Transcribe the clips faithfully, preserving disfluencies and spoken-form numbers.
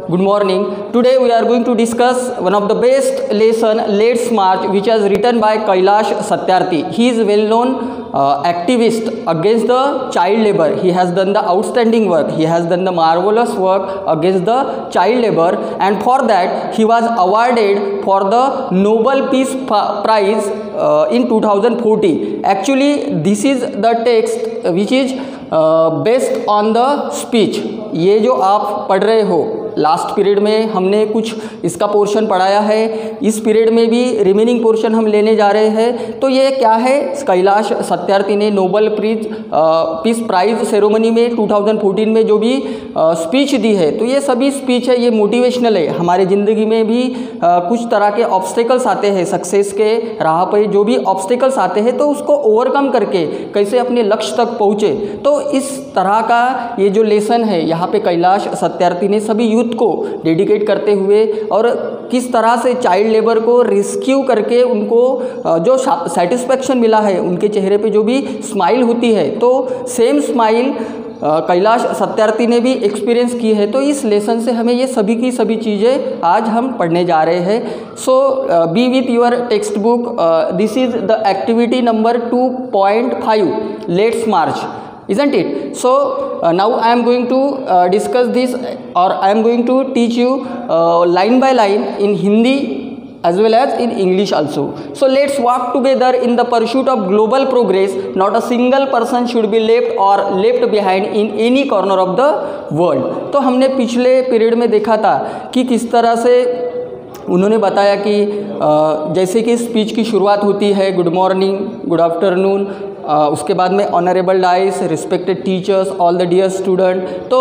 Good morning. Today we are going to discuss one of the best lesson, Let's March, which is written by Kailash Satyarthi. He is well-known uh, activist against the child labor. He has done the outstanding work. He has done the marvelous work against the child labor, and for that he was awarded for the Nobel Peace Prize uh, in two thousand fourteen. Actually, this is the text which is uh, based on the speech. ये जो आप पढ़ रहे हो, last period में हमने कुछ इसका पोर्शन पढ़ाया है, इस पीरियड में भी रिमेनिंग पोर्शन हम लेने जा रहे हैं। तो ये क्या है, कैलाश सत्यार्थी ने Nobel prize peace prize ceremony में दो हज़ार चौदह में जो भी स्पीच दी है, तो ये सभी स्पीच है, ये मोटिवेशनल है। हमारे ज़िंदगी में भी आ, कुछ तरह के ऑब्स्टेकल्स आते हैं, सक्सेस के राह पर जो भी ऑब्स्टेकल्स आते हैं तो उसको ओवरकम करके कैसे अपने लक्ष्य तक पहुँचे। तो इस तरह का ये जो लेसन है यहाँ पे कैलाश सत्यार्थी ने सभी यूथ को डेडिकेट करते हुए, और किस तरह से चाइल्ड लेबर को रेस्क्यू करके उनको जो सेटिस्फैक्शन मिला है, उनके चेहरे पे जो भी स्माइल होती है, तो सेम स्माइल कैलाश सत्यार्थी ने भी एक्सपीरियंस की है। तो इस लेसन से हमें ये सभी की सभी चीज़ें आज हम पढ़ने जा रहे हैं। So be with your textbook. This is the activity number two point five, let's march, isn't it? So uh, now I am going to uh, discuss this, or I am going to teach you uh, line by line in Hindi as well as in English also. So let's walk together in the pursuit of global progress. Not a single person should be left or left behind in any corner of the world. तो हमने पिछले period में देखा था कि किस तरह से उन्होंने बताया कि जैसे कि स्पीच की शुरुआत होती है, good morning, good afternoon, Uh, उसके बाद में honourable dais, respected teachers, all the dear student. तो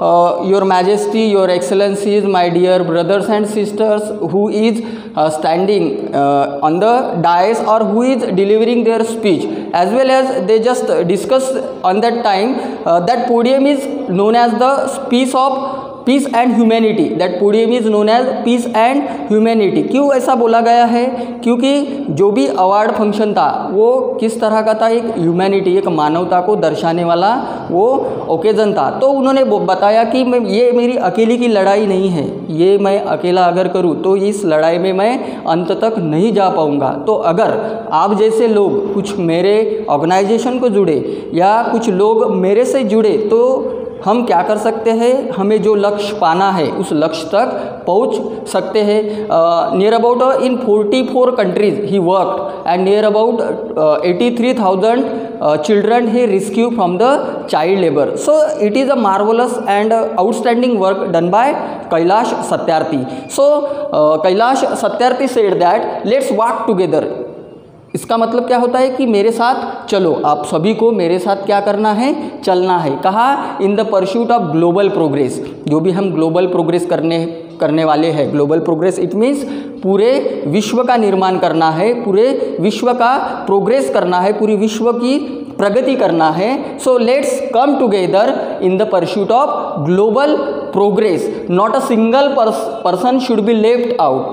your majesty, your excellencies, my dear brothers and sisters, who is standing on the dais और who is delivering their speech, as well as they just discuss on that time that podium is known as the speech of peace and humanity. That podium is known as peace and humanity. क्यों ऐसा बोला गया है? क्योंकि जो भी award function था वो किस तरह का था, एक ह्यूमैनिटी, एक मानवता को दर्शाने वाला वो ओकेज़न था। तो उन्होंने बताया कि मैं ये मेरी अकेली की लड़ाई नहीं है, ये मैं अकेला अगर करूँ तो इस लड़ाई में मैं अंत तक नहीं जा पाऊँगा। तो अगर आप जैसे लोग कुछ मेरे ऑर्गेनाइजेशन को जुड़े या कुछ लोग मेरे से जुड़े तो हम क्या कर सकते हैं, हमें जो लक्ष्य पाना है उस लक्ष्य तक पहुंच सकते हैं। Near about in forty four countries he worked and near about eighty three thousand children he rescue from the child labour. So it is a marvellous and outstanding work done by Kailash Satyarthi. So Kailash Satyarthi said that let's walk together. इसका मतलब क्या होता है कि मेरे साथ चलो, आप सभी को मेरे साथ क्या करना है, चलना है। कहा? In the pursuit of global progress. जो भी हम ग्लोबल प्रोग्रेस करने करने वाले हैं, ग्लोबल प्रोग्रेस इट मीन्स पूरे विश्व का निर्माण करना है, पूरे विश्व का प्रोग्रेस करना है, पूरी विश्व की प्रगति करना है। So let's come together in the pursuit of global progress. Not a single person should be left out.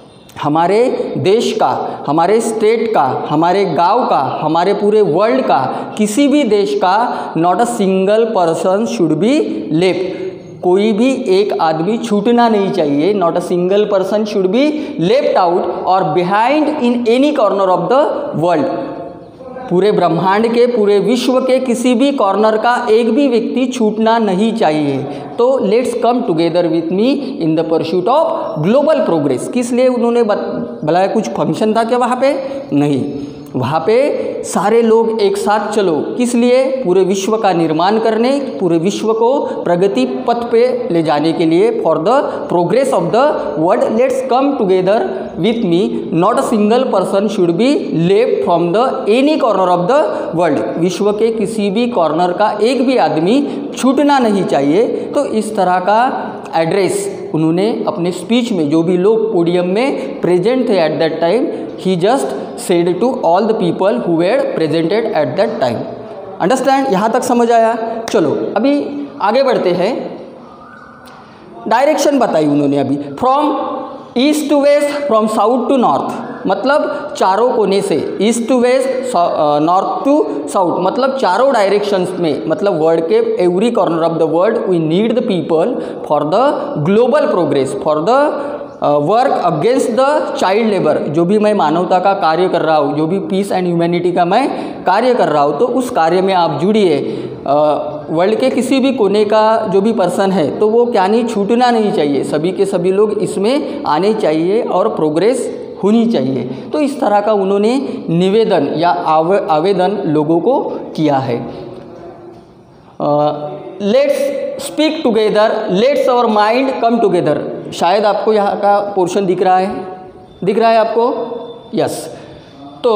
हमारे देश का, हमारे स्टेट का, हमारे गांव का, हमारे पूरे वर्ल्ड का, किसी भी देश का not a single person should be left. कोई भी एक आदमी छूटना नहीं चाहिए। Not a single person should be left out और behind in any corner of the world. पूरे ब्रह्मांड के, पूरे विश्व के किसी भी कॉर्नर का एक भी व्यक्ति छूटना नहीं चाहिए। तो let's come together with me in the pursuit of global progress. किस लिए उन्होंने बताया? कुछ फंक्शन था क्या वहाँ पे? नहीं, वहाँ पे सारे लोग एक साथ चलो। किस लिए? पूरे विश्व का निर्माण करने, पूरे विश्व को प्रगति पथ पे ले जाने के लिए, for the progress of the world. Let's come together with me. Not a single person should be left from the any corner of the world. विश्व के किसी भी कॉर्नर का एक भी आदमी छूटना नहीं चाहिए। तो इस तरह का एड्रेस उन्होंने अपने स्पीच में, जो भी लोग पोडियम में प्रेजेंट थे at that time, he just said to all the people who were presented at that time. Understand? यहाँ तक समझ आया? चलो अभी आगे बढ़ते हैं। डायरेक्शन बताई उन्होंने अभी, from east to west, from south to north. मतलब चारों कोने से, east to west, north to south, मतलब चारों डायरेक्शंस में, मतलब वर्ल्ड के every corner of the world we need the people for the global progress, for the work against the child labour. जो भी मैं मानवता का कार्य कर रहा हूँ, जो भी पीस एंड ह्यूमैनिटी का मैं कार्य कर रहा हूँ, तो उस कार्य में आप जुड़िए। वर्ल्ड के किसी भी कोने का जो भी पर्सन है तो वो क्या नहीं, छूटना नहीं चाहिए, सभी के सभी लोग इसमें आने चाहिए और प्रोग्रेस होनी चाहिए। तो इस तरह का उन्होंने निवेदन या आवे, आवेदन लोगों को किया है। Let's speak together, let's our mind come together. शायद आपको यहाँ का पोर्शन दिख रहा है, दिख रहा है आपको? यस। तो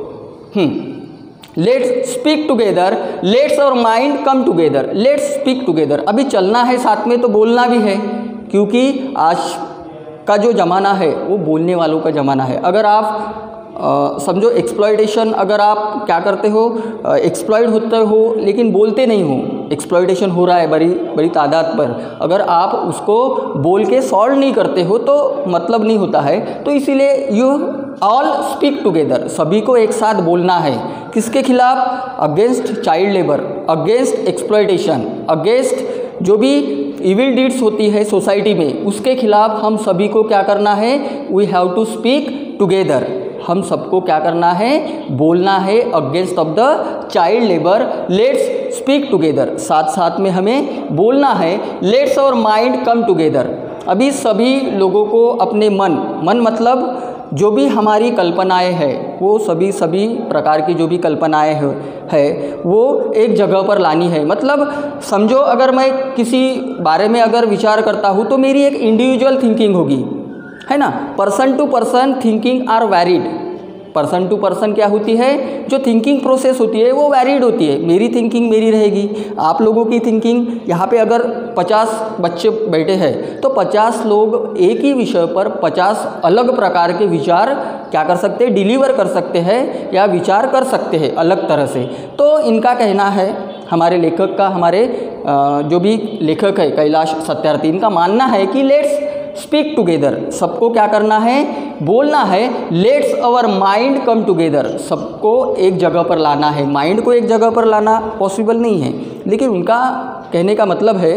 hmm let's speak together, let's our mind come together, let's speak together. अभी चलना है साथ में तो बोलना भी है, क्योंकि आज का जो ज़माना है वो बोलने वालों का ज़माना है। अगर आप Uh, समझो एक्सप्लॉयटेशन, अगर आप क्या करते हो, एक्सप्लॉयड होते हो लेकिन बोलते नहीं हो, एक्सप्लॉयटेशन हो रहा है बड़ी बड़ी तादाद पर, अगर आप उसको बोल के सॉल्व नहीं करते हो तो मतलब नहीं होता है। तो इसीलिए यू ऑल स्पीक टुगेदर, सभी को एक साथ बोलना है। किसके खिलाफ? Against child labour, against exploitation, against जो भी इविल डीड्स होती है सोसाइटी में, उसके खिलाफ हम सभी को क्या करना है? We have to speak together. हम सबको क्या करना है? बोलना है against of the child labour. Let's speak together, साथ साथ में हमें बोलना है let's our mind come together. अभी सभी लोगों को अपने मन, मन मतलब जो भी हमारी कल्पनाएं हैं, वो सभी सभी प्रकार की जो भी कल्पनाएं है, है वो एक जगह पर लानी है। मतलब समझो अगर मैं किसी बारे में अगर विचार करता हूँ तो मेरी एक इंडिविजुअल थिंकिंग होगी, है ना। Person to person thinking are varied. Person to person क्या होती है? जो थिंकिंग प्रोसेस होती है वो वैरिड होती है। मेरी थिंकिंग मेरी रहेगी, आप लोगों की थिंकिंग, यहाँ पे अगर पचास बच्चे बैठे हैं तो पचास लोग एक ही विषय पर पचास अलग प्रकार के विचार क्या कर सकते हैं? डिलीवर कर सकते हैं या विचार कर सकते हैं अलग तरह से। तो इनका कहना है, हमारे लेखक का, हमारे जो भी लेखक है कैलाश सत्यार्थी, इनका मानना है कि लेट्स स्पीक टुगेदर, सबको क्या करना है? बोलना है। Let's our mind come together, सबको एक जगह पर लाना है। माइंड को एक जगह पर लाना पॉसिबल नहीं है, लेकिन उनका कहने का मतलब है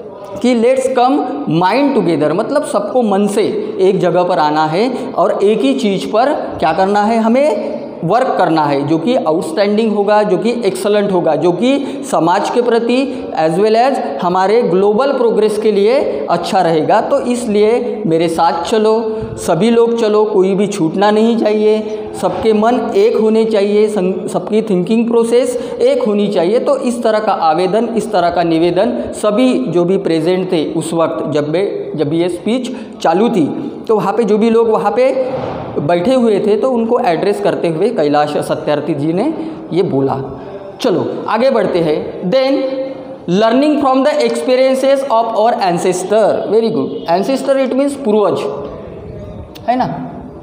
कि लेट्स कम माइंड टुगेदर, मतलब सबको मन से एक जगह पर आना है और एक ही चीज़ पर क्या करना है? हमें वर्क करना है, जो कि आउटस्टैंडिंग होगा, जो कि एक्सलेंट होगा, जो कि समाज के प्रति एज वेल एज हमारे ग्लोबल प्रोग्रेस के लिए अच्छा रहेगा। तो इसलिए मेरे साथ चलो, सभी लोग चलो, कोई भी छूटना नहीं चाहिए, सबके मन एक होने चाहिए, सबकी थिंकिंग प्रोसेस एक होनी चाहिए। तो इस तरह का आवेदन, इस तरह का निवेदन सभी जो भी प्रेजेंट थे उस वक्त जब जब ये स्पीच चालू थी, तो वहाँ पे जो भी लोग वहाँ पे बैठे हुए थे तो उनको एड्रेस करते हुए कैलाश सत्यार्थी जी ने ये बोला। चलो आगे बढ़ते हैं। Then learning from the experiences of our ancestor. Very good. Ancestor it means पूर्वज, है ना।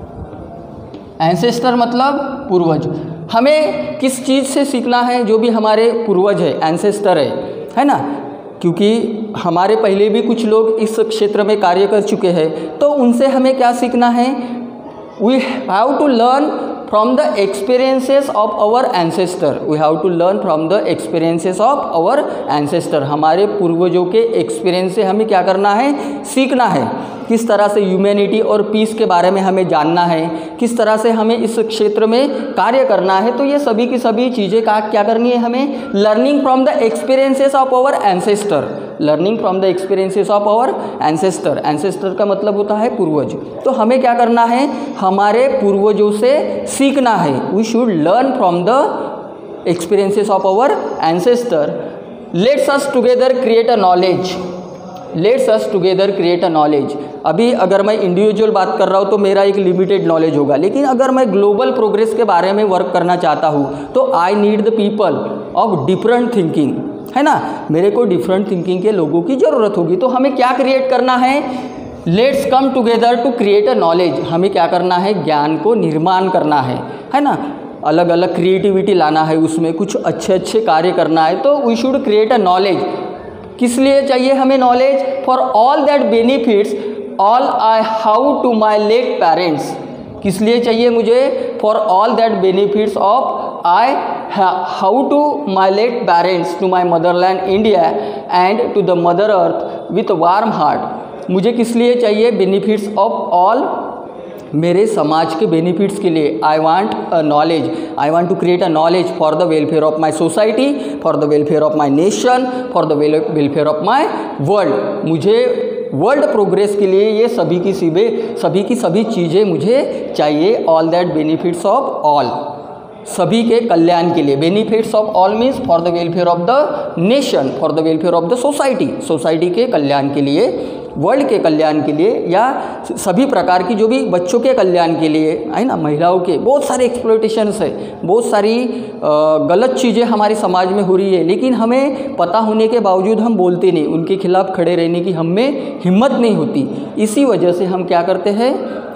एंसेस्टर मतलब पूर्वज। हमें किस चीज़ से सीखना है? जो भी हमारे पूर्वज है, एंसेस्टर है, है ना, क्योंकि हमारे पहले भी कुछ लोग इस क्षेत्र में कार्य कर चुके हैं, तो उनसे हमें क्या सीखना है? We have to learn from the experiences of our ancestor. We have to learn from the experiences of our ancestor. हमारे पूर्वजों के एक्सपीरियंस से हमें क्या करना है? सीखना है। किस तरह से ह्यूमैनिटी और पीस के बारे में हमें जानना है, किस तरह से हमें इस क्षेत्र में कार्य करना है। तो ये सभी की सभी चीज़ें का क्या करनी है हमें? Learning from the experiences of our ancestor. Learning from the experiences of our ancestor. Ancestor का मतलब होता है पूर्वज। तो हमें क्या करना है? हमारे पूर्वजों से सीखना है। We should learn from the experiences of our ancestor. Let's us together create a knowledge. Let's us together create a knowledge. अभी अगर मैं इंडिविजुअल बात कर रहा हूँ तो मेरा एक लिमिटेड नॉलेज होगा, लेकिन अगर मैं ग्लोबल प्रोग्रेस के बारे में वर्क करना चाहता हूँ तो I need the people of different thinking, है ना। मेरे को डिफरेंट थिंकिंग के लोगों की ज़रूरत होगी। तो हमें क्या क्रिएट करना है? Let's come together to create a knowledge. हमें क्या करना है? ज्ञान को निर्माण करना है, है ना। अलग अलग क्रिएटिविटी लाना है, उसमें कुछ अच्छे अच्छे कार्य करना है। तो we should create a knowledge. किस लिए चाहिए हमें knowledge? For all that benefits all I how to my late parents. किस लिए चाहिए मुझे? For all that benefits of I how to my late parents to my motherland India and to the mother earth with warm heart. मुझे किस लिए चाहिए? Benefits of all, मेरे समाज के बेनिफिट्स के लिए। I want a knowledge, I want to create a knowledge for the welfare of my society, for the welfare of my nation, for the welfare of my world. मुझे world progress के लिए ये सभी की सभी सभी की सभी चीज़ें मुझे चाहिए। All that benefits of all, सभी के कल्याण के लिए। Benefits of all means for the welfare of the nation, for the welfare of the society, society के कल्याण के लिए, वर्ल्ड के कल्याण के लिए, या सभी प्रकार की जो भी बच्चों के कल्याण के लिए है ना, महिलाओं के बहुत सारे एक्सप्लॉयटेशंस है, बहुत सारी गलत चीज़ें हमारे समाज में हो रही है, लेकिन हमें पता होने के बावजूद हम बोलते नहीं, उनके खिलाफ खड़े रहने की हम में हिम्मत नहीं होती। इसी वजह से हम क्या करते हैं,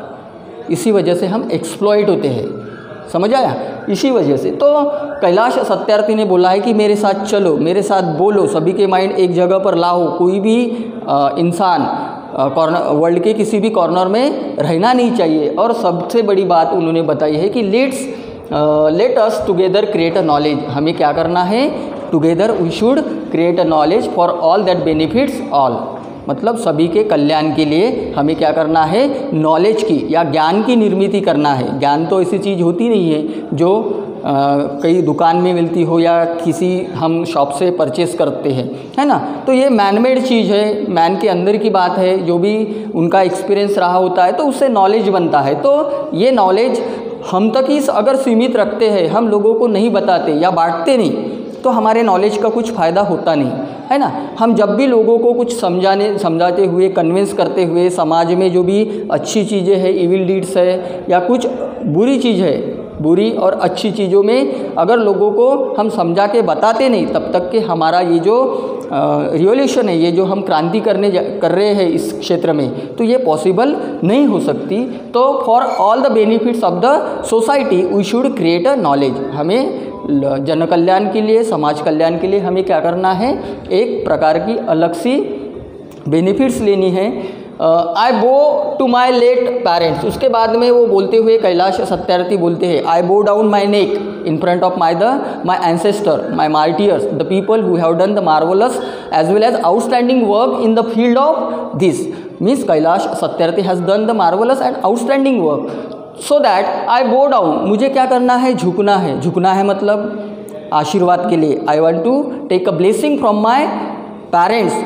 इसी वजह से हम एक्सप्लॉइट होते हैं। समझ आया? इसी वजह से तो कैलाश सत्यार्थी ने बोला है कि मेरे साथ चलो, मेरे साथ बोलो, सभी के माइंड एक जगह पर लाओ। कोई भी इंसान कॉर्नर, वर्ल्ड के किसी भी कॉर्नर में रहना नहीं चाहिए। और सबसे बड़ी बात उन्होंने बताई है कि let's let us together create a knowledge. हमें क्या करना है? Together we should create a knowledge for all that benefits all, मतलब सभी के कल्याण के लिए हमें क्या करना है? नॉलेज की या ज्ञान की निर्मित करना है। ज्ञान तो ऐसी चीज़ होती नहीं है जो आ, कई दुकान में मिलती हो या किसी हम शॉप से परचेस करते हैं, है ना। तो ये मैनमेड चीज़ है, मैन के अंदर की बात है, जो भी उनका एक्सपीरियंस रहा होता है तो उससे नॉलेज बनता है। तो ये नॉलेज हम तक ही अगर सीमित रखते हैं, हम लोगों को नहीं बताते या बांटते नहीं, तो हमारे नॉलेज का कुछ फ़ायदा होता नहीं, है ना। हम जब भी लोगों को कुछ समझाने समझाते हुए, कन्विंस करते हुए, समाज में जो भी अच्छी चीज़ें हैं, इविल डीड्स है या कुछ बुरी चीज़ है, बुरी और अच्छी चीज़ों में अगर लोगों को हम समझा के बताते नहीं, तब तक के हमारा ये जो रिवॉल्यूशन है, ये जो हम क्रांति करने कर रहे हैं इस क्षेत्र में, तो ये पॉसिबल नहीं हो सकती। तो for all the benefits of the society we should create a knowledge. हमें जन कल्याण के लिए, समाज कल्याण के लिए हमें क्या करना है? एक प्रकार की अलग सी बेनिफिट्स लेनी है। आई बो टू माई लेट पेरेंट्स। उसके बाद में वो बोलते हुए कैलाश सत्यार्थी बोलते हैं, I bow down my neck in front of my the my ancestor, my martyrs, the people who have done the marvellous as well as outstanding work in the field of this. Means Kailash Satyarthi has done the marvellous and outstanding work, so that I bow down. मुझे क्या करना है? झुकना है। झुकना है मतलब आशीर्वाद के लिए। I want to take a blessing from my parents,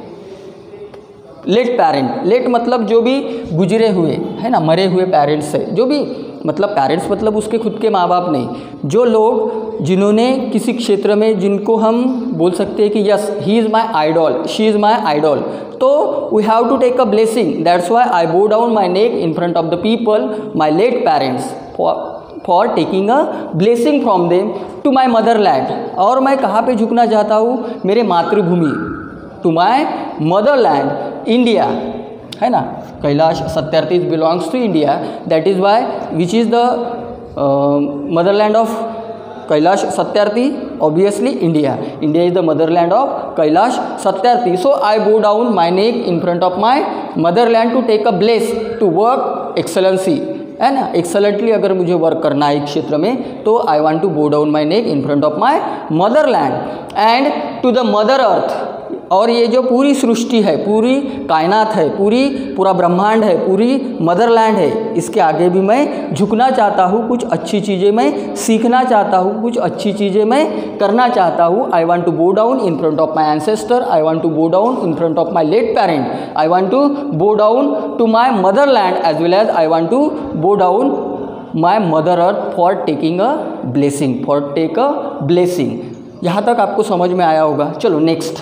late parent. Late मतलब जो भी गुजरे हुए, है ना, मरे हुए पेरेंट्स है, जो भी मतलब पेरेंट्स मतलब उसके खुद के माँ बाप नहीं, जो लोग जिन्होंने किसी क्षेत्र में, जिनको हम बोल सकते हैं कि yes he is my idol, she is my idol, तो we have to take a blessing. That's why I bow down my neck in front of the people, my late parents, for for taking a blessing from them to my mother land. और मैं कहाँ पे झुकना चाहता हूँ? मेरे मातृभूमि, to my mother land India, है ना। Kailash Satyarthi belongs to India, that is Y which is the motherland of Kailash Satyarthi, obviously India. India is the motherland of Kailash Satyarthi. So I bow down my neck in front of my motherland to take a bless to work excellency, है ना। एक्सलेंटली अगर मुझे work करना है एक क्षेत्र में, तो I want to bow down my neck in front of my motherland and to the mother earth. और ये जो पूरी सृष्टि है, पूरी कायनात है, पूरी पूरा ब्रह्मांड है, पूरी मदरलैंड है, इसके आगे भी मैं झुकना चाहता हूँ। कुछ अच्छी चीज़ें मैं सीखना चाहता हूँ, कुछ अच्छी चीज़ें मैं करना चाहता हूँ। I want to bow down in front of my ancestor, I want to bow down in front of my late parent, I want to bow down to my motherland as well as I want to bow down my mother earth for taking a blessing, for take a blessing. यहाँ तक आपको समझ में आया होगा। चलो next,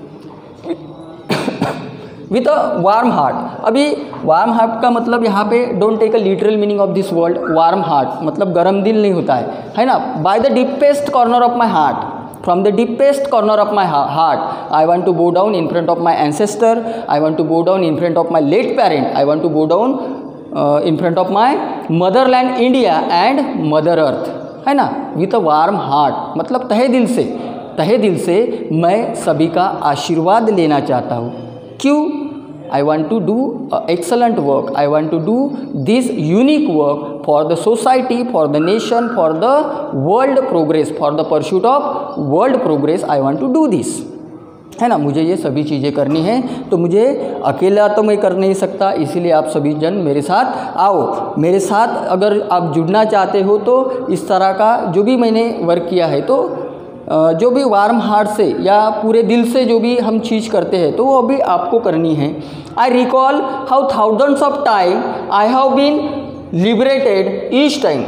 with a warm heart. अभी warm heart का मतलब यहाँ पे don't take a literal meaning of this word. Warm heart मतलब गर्म दिल नहीं होता है, है ना। By the deepest corner of my heart, from the deepest corner of my heart, I want to bow down in front of my ancestor, I want to bow down in front of my late parent, I want to bow down in front of my motherland India and mother earth, है ना। With a warm heart मतलब तहे दिल से, तहे दिल से मैं सभी का आशीर्वाद लेना चाहता हूँ। क्यों? I want to do uh, excellent work. I want to do this unique work for the society, for the nation, for the world progress, for the pursuit of world progress. I want to do this. है ना, मुझे ये सभी चीज़ें करनी है, तो मुझे अकेला तो मैं कर नहीं सकता, इसीलिए आप सभी जन मेरे साथ आओ। मेरे साथ अगर आप जुड़ना चाहते हो तो इस तरह का जो भी मैंने वर्क किया है, तो जो भी वार्म हार्ट से या पूरे दिल से जो भी हम चीज़ करते हैं तो वो अभी आपको करनी है। I recall how thousands of time I have been liberated each time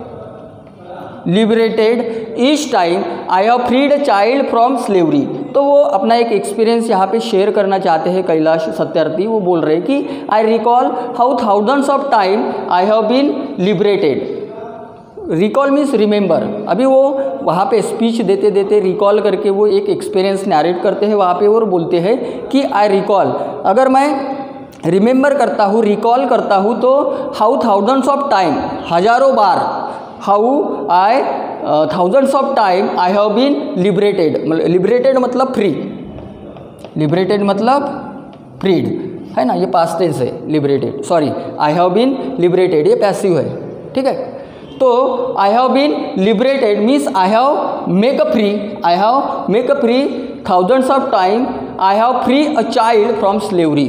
liberated each time I have freed a child from slavery. तो वो अपना एक एक्सपीरियंस यहाँ पे शेयर करना चाहते हैं कैलाश सत्यार्थी। वो बोल रहे हैं कि I recall how thousands of time I have been liberated. Recall means remember. अभी वो वहाँ पे स्पीच देते देते रिकॉल करके वो एक एक्सपीरियंस नैरेट करते हैं वहाँ पे और बोलते हैं कि आई रिकॉल, अगर मैं रिमेंबर करता हूँ, रिकॉल करता हूँ, तो हाउ थाउजेंड्स ऑफ टाइम, हज़ारों बार, how I thousands of time I have been liberated. Liberated मतलब फ्री, लिबरेटेड मतलब फ्रीड, है ना, ये पास्ट टेंस है। Liberated, sorry, I have been liberated ये पैसिव है, ठीक है। तो I have been liberated means I have make a free, I have make a free thousands of time, I have free a child from slavery.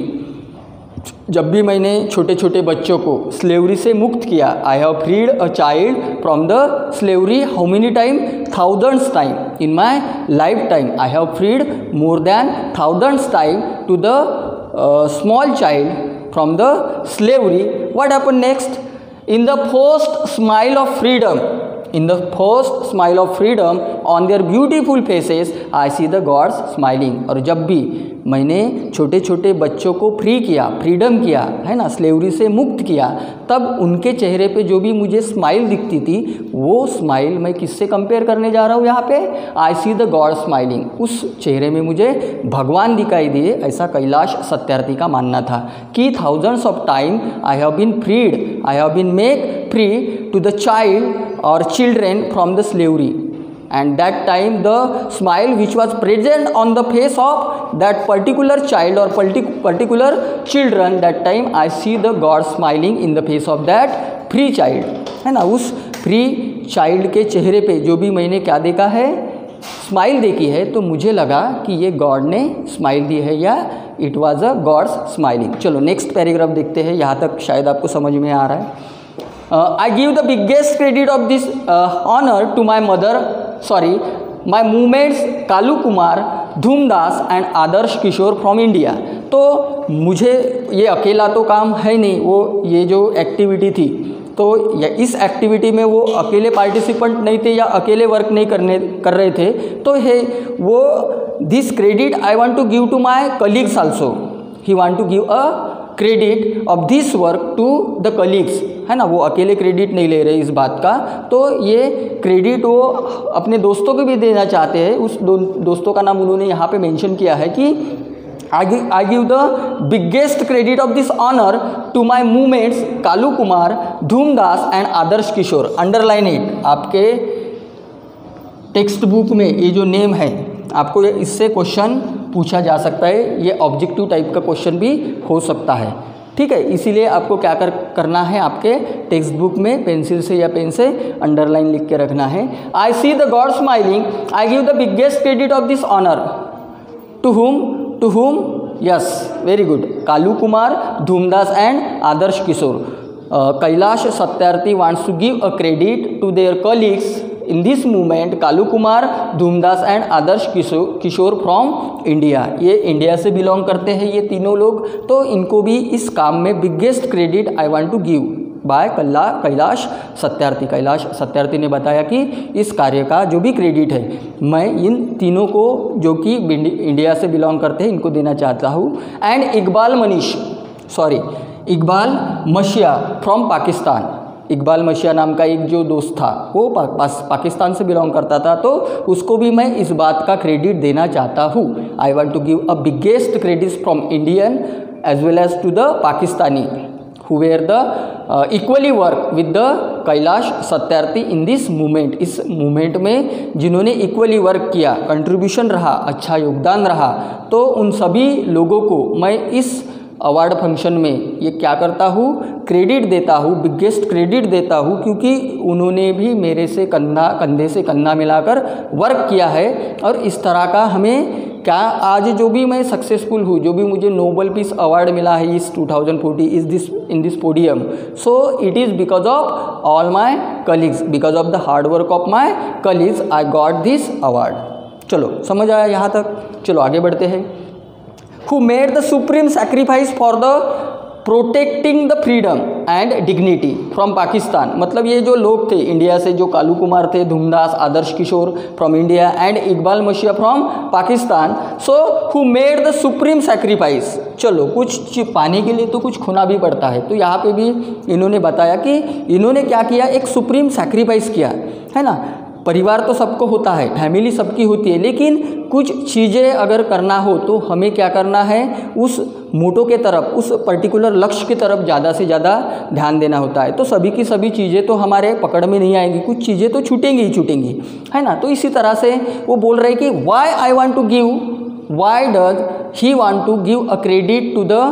जब भी मैंने छोटे छोटे बच्चों को स्लेवरी से मुक्त किया, I have freed a child from the slavery. How many time? Thousands time in my life time. I have freed more than thousands time to the small child from the slavery. What happen next? In the first smile of freedom, in the first smile of freedom on their beautiful faces, I see the gods smiling। और जब भी मैंने छोटे छोटे बच्चों को free किया, freedom किया, है ना, स्लेवरी से मुक्त किया, तब उनके चेहरे पे जो भी मुझे स्माइल दिखती थी, वो स्माइल मैं किससे कंपेयर करने जा रहा हूँ यहाँ पे? I see the God smiling. उस चेहरे में मुझे भगवान दिखाई दिए, ऐसा कैलाश सत्यार्थी का मानना था कि thousands of time I have been freed, I have been make free to the child और children from the slavery. And that time the smile which was present on the face of that particular child or particular children, that time I see the God smiling in the face of that free child, है ना। उस free child के चेहरे पे जो भी मैंने क्या देखा है, स्माइल देखी है, तो मुझे लगा कि ये गॉड ने स्माइल दी है या it was a God's smiling. चलो नेक्स्ट पैराग्राफ देखते हैं, यहाँ तक शायद आपको समझ में आ रहा है। Uh, I give the biggest credit of this uh, honor to my mother, sorry, my movements Kalu Kumar, Dhoomdas and Adarsh Kishore from India. तो मुझे ये अकेला तो काम है नहीं, वो ये जो एक्टिविटी थी, तो इस एक्टिविटी में वो अकेले पार्टिसिपेंट नहीं थे या अकेले वर्क नहीं करने कर रहे थे, तो है वो this credit I want to give to my colleagues also. He want to give a credit of this work to the colleagues, है ना, वो अकेले क्रेडिट नहीं ले रहे इस बात का, तो ये क्रेडिट वो अपने दोस्तों को भी देना चाहते हैं। उस दो, दोस्तों का नाम उन्होंने यहाँ पे मेंशन किया है कि I give the biggest credit of this honour to my movements Kalu Kumar, Dhoomdas and Adarsh Kishore. Underline it, आपके टेक्स्ट बुक में ये जो नेम है, आपको इससे क्वेश्चन पूछा जा सकता है, ये ऑब्जेक्टिव टाइप का क्वेश्चन भी हो सकता है, ठीक है। इसीलिए आपको क्या कर करना है, आपके टेक्स्ट बुक में पेंसिल से या पेन से अंडरलाइन लिख के रखना है। I see the God smiling, I give the biggest credit of this honour to whom to whom yes very good, Kalu Kumar, Dhoomdas and Adarsh Kishore. Kailash Satyarthi wants to give a credit to their colleagues in this movement Kalu Kumar, Dhoomdas and Adarsh Kishore Kishore from India. ये India से belong करते हैं ये तीनों लोग, तो इनको भी इस काम में biggest credit I want to give by कल्ला कैलाश सत्यार्थी। कैलाश सत्यार्थी ने बताया कि इस कार्य का जो भी क्रेडिट है मैं इन तीनों को जो कि इंडिया से बिलोंग करते हैं इनको देना चाहता हूँ। And Iqbal Manish sorry Iqbal Masih from Pakistan. Iqbal Masih नाम का एक जो दोस्त था वो पा, पा, पाकिस्तान से बिलोंग करता था, तो उसको भी मैं इस बात का क्रेडिट देना चाहता हूँ। I want to give a biggest credit from Indian as well as to the Pakistani who were the equally work with the Kailash Satyarthi in this movement. इस मूवमेंट में जिन्होंने इक्वली वर्क किया, कंट्रीब्यूशन रहा, अच्छा योगदान रहा, तो उन सभी लोगों को मैं इस अवार्ड फंक्शन में ये क्या करता हूँ, क्रेडिट देता हूँ, बिगेस्ट क्रेडिट देता हूँ, क्योंकि उन्होंने भी मेरे से कंधा कंधे से कंधा मिलाकर वर्क किया है। और इस तरह का हमें क्या, आज जो भी मैं सक्सेसफुल हूँ, जो भी मुझे नोबेल पीस अवार्ड मिला है इस टू थाउजेंड फोर्टीन इस this in this podium, so it is because of all my colleagues, because of the hard work of my colleagues I got this award. चलो समझ आया यहाँ तक, चलो आगे बढ़ते हैं। Who made the supreme sacrifice for the protecting the freedom and dignity from Pakistan, मतलब ये जो लोग थे इंडिया से, जो कालू कुमार थे, Dhoomdas, Adarsh Kishore from India and Iqbal Masih from Pakistan, so who made the supreme sacrifice. चलो कुछ पाने के लिए तो कुछ खोना भी पड़ता है, तो यहाँ पे भी इन्होंने बताया कि इन्होंने क्या किया, एक सुप्रीम सैक्रिफाइस किया है ना। परिवार तो सबको होता है, फैमिली सबकी होती है, लेकिन कुछ चीज़ें अगर करना हो तो हमें क्या करना है, उस मोटो के तरफ, उस पर्टिकुलर लक्ष्य की तरफ ज़्यादा से ज़्यादा ध्यान देना होता है। तो सभी की सभी चीज़ें तो हमारे पकड़ में नहीं आएंगी, कुछ चीज़ें तो छूटेंगी ही छूटेंगी, है ना। तो इसी तरह से वो बोल रहे कि why I want to give, why does he want to give a credit to the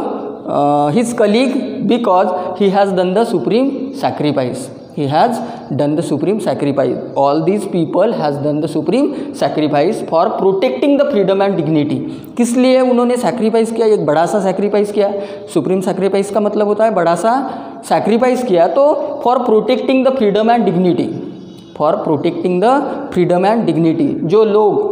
his colleague, because he has done the supreme sacrifice, he has done the supreme sacrifice, all these people has done the supreme sacrifice for protecting the freedom and dignity। किस लिए उन्होंने sacrifice किया, एक बड़ा सा sacrifice किया। supreme sacrifice का मतलब होता है बड़ा सा sacrifice किया, तो for protecting the freedom and dignity, for protecting the freedom and dignity। जो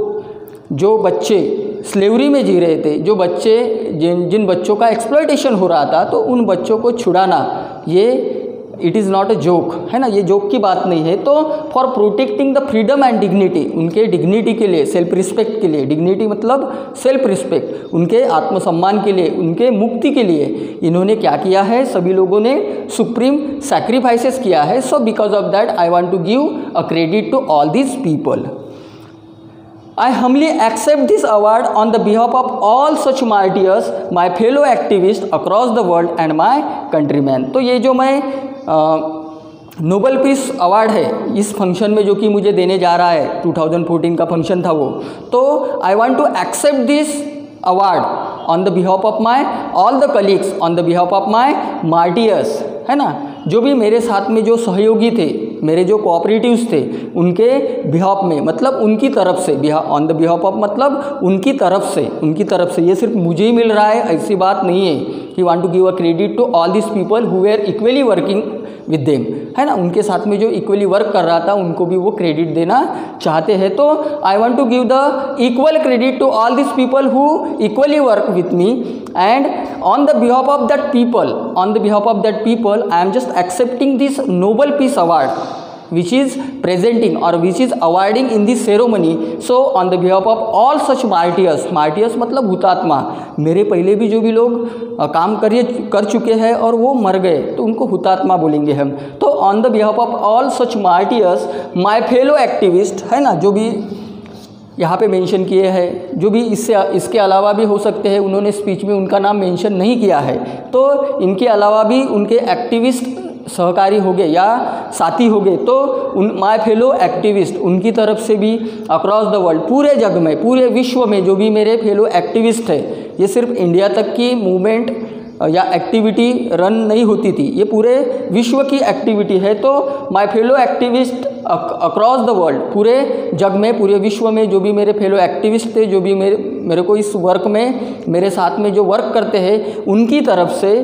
लोग, जो बच्चे स्लेवरी में जी रहे थे, जो बच्चे जिन जिन बच्चों का एक्सप्लॉयटेशन हो रहा था, तो उन बच्चों को छुड़ाना, ये it is not a joke, है ना, ये जोक की बात नहीं है। तो for protecting the freedom and dignity, उनके डिग्निटी के लिए, सेल्फ रिस्पेक्ट के लिए, डिग्निटी मतलब सेल्फ रिस्पेक्ट, उनके आत्मसम्मान के लिए, उनके मुक्ति के लिए इन्होंने क्या किया है, सभी लोगों ने सुप्रीम सैक्रिफाइसेस किया है। So because of that I want to give a credit to all this people. I humbly accept this award on the behalf of all such martyrs, my fellow activists across the world and my countrymen। तो ये जो मैं Nobel peace award है इस function में जो कि मुझे देने जा रहा है, टू थाउजेंड फोर्टीन का फंक्शन था वो, तो I want to accept this award on the behalf of my all the colleagues, on the behalf of my martyrs, है ना, जो भी मेरे साथ में जो सहयोगी थे, मेरे जो कोऑपरेटिव्स थे, उनके बिहाफ में, मतलब उनकी तरफ से, ऑन द बिहाफ ऑफ मतलब उनकी तरफ से, उनकी तरफ से, ये सिर्फ मुझे ही मिल रहा है ऐसी बात नहीं है। He want to give a credit to all this people who were equally working with them, है ना, उनके साथ में जो इक्वली वर्क कर रहा था उनको भी वो क्रेडिट देना चाहते हैं। तो I want to give the equal credit to all this people who equally work with me, and on the behalf of that people, on the behalf of that people I am just accepting this Nobel peace award which is presenting or which is awarding in this ceremony। so on the behalf of all such martyrs, martyrs मतलब हुतात्मा, मेरे पहले भी जो भी लोग काम करिए कर चुके हैं और वो मर गए तो उनको हुतात्मा बोलेंगे हम। तो on the behalf of all such martyrs, my fellow activist, है ना, जो भी यहाँ पे मेंशन किए हैं, जो भी इससे इसके अलावा भी हो सकते हैं, उन्होंने स्पीच में उनका नाम मेंशन नहीं किया है, तो इनके अलावा भी उनके एक्टिविस्ट सहकारी हो गए या साथी हो गए, तो उन माय फेलो एक्टिविस्ट, उनकी तरफ से भी अक्रॉस द वर्ल्ड, पूरे जग में, पूरे विश्व में जो भी मेरे फेलो एक्टिविस्ट है, ये सिर्फ इंडिया तक की मूवमेंट या एक्टिविटी रन नहीं होती थी, ये पूरे विश्व की एक्टिविटी है। तो my fellow activist across the world, पूरे जग में, पूरे विश्व में जो भी मेरे फेलो एक्टिविस्ट थे, जो भी मेरे मेरे को इस वर्क में मेरे साथ में जो वर्क करते हैं, उनकी तरफ से,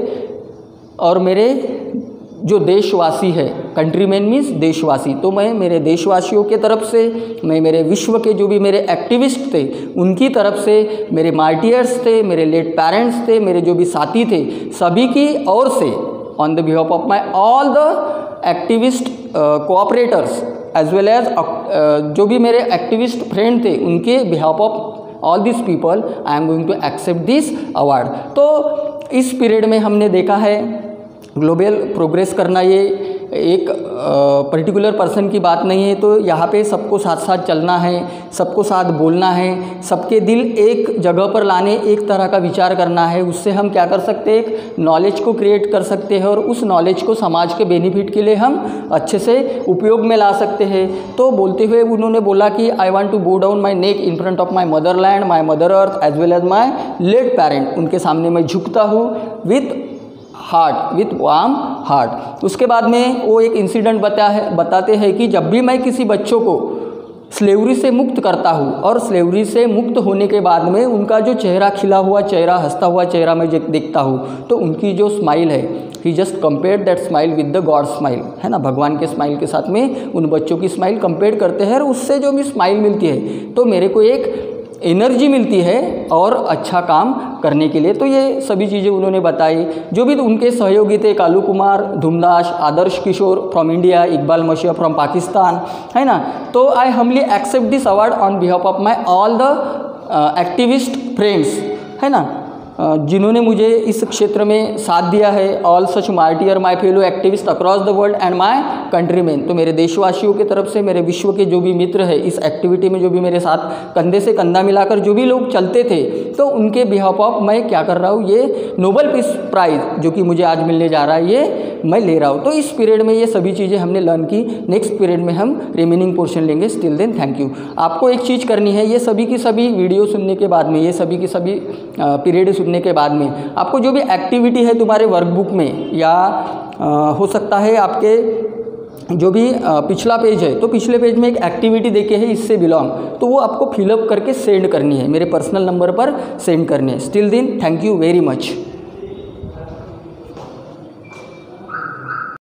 और मेरे जो देशवासी है, कंट्रीमैन मीन्स देशवासी, तो मैं मेरे देशवासियों के तरफ से, मैं मेरे विश्व के जो भी मेरे एक्टिविस्ट थे उनकी तरफ से, मेरे मार्टियर्स थे, मेरे लेट पेरेंट्स थे, मेरे जो भी साथी थे, सभी की ओर से, on the behalf of my all the activist cooperators as well as जो भी मेरे एक्टिविस्ट फ्रेंड थे, उनके behalf of all this people I am going to accept this award. तो इस पीरियड में हमने देखा है ग्लोबल प्रोग्रेस करना, ये एक पर्टिकुलर पर्सन की बात नहीं है। तो यहाँ पे सबको साथ साथ चलना है, सबको साथ बोलना है, सबके दिल एक जगह पर लाने, एक तरह का विचार करना है। उससे हम क्या कर सकते हैं, एक नॉलेज को क्रिएट कर सकते हैं और उस नॉलेज को समाज के बेनिफिट के लिए हम अच्छे से उपयोग में ला सकते हैं। तो बोलते हुए उन्होंने बोला कि I want to bow down my neck in front of my motherland, my mother earth as well as my late parent. उनके सामने मैं झुकता हूँ with heart, with warm heart. उसके बाद में वो एक इंसिडेंट बता है बताते हैं कि जब भी मैं किसी बच्चों को स्लेवरी से मुक्त करता हूँ और स्लेवरी से मुक्त होने के बाद में उनका जो चेहरा खिला हुआ चेहरा, हंसता हुआ चेहरा मैं देखता हूँ, तो उनकी जो स्माइल है, he just compare that smile with the God smile, है ना, भगवान के स्माइल के साथ में उन बच्चों की स्माइल कंपेयर करते हैं और उससे जो भी स्माइल मिलती है तो मेरे को एक एनर्जी मिलती है और अच्छा काम करने के लिए। तो ये सभी चीज़ें उन्होंने बताई। जो भी उनके सहयोगी थे, Kalu Kumar, Dhoomdas, Adarsh Kishore from India, Iqbal Masih from Pakistan, है ना। तो I humbly accept this award on behalf of my all the activist friends, है ना, जिन्होंने मुझे इस क्षेत्र में साथ दिया है। All such martyr my fellow activist across the world and my countrymen. तो मेरे देशवासियों की तरफ से, मेरे विश्व के जो भी मित्र हैं इस एक्टिविटी में, जो भी मेरे साथ कंधे से कंधा मिलाकर जो भी लोग चलते थे, तो उनके बिहाफ ऑफ मैं क्या कर रहा हूँ, ये नोबेल पीस प्राइज़ जो कि मुझे आज मिलने जा रहा है, ये मैं ले रहा हूँ। तो इस पीरियड में ये सभी चीज़ें हमने लर्न की। नेक्स्ट पीरियड में हम रिमेनिंग पोर्शन लेंगे। Still then thank you. आपको एक चीज़ करनी है, ये सभी की सभी वीडियो सुनने के बाद में, ये सभी की सभी पीरियड सुनने के बाद में आपको जो भी एक्टिविटी है तुम्हारे वर्कबुक में, या आ, हो सकता है आपके जो भी आ, पिछला पेज है, तो पिछले पेज में एक एक्टिविटी देखे है इससे बिलोंग, तो वो आपको फिलअप करके सेंड करनी है, मेरे पर्सनल नंबर पर सेंड करनी है। Still then thank you very much.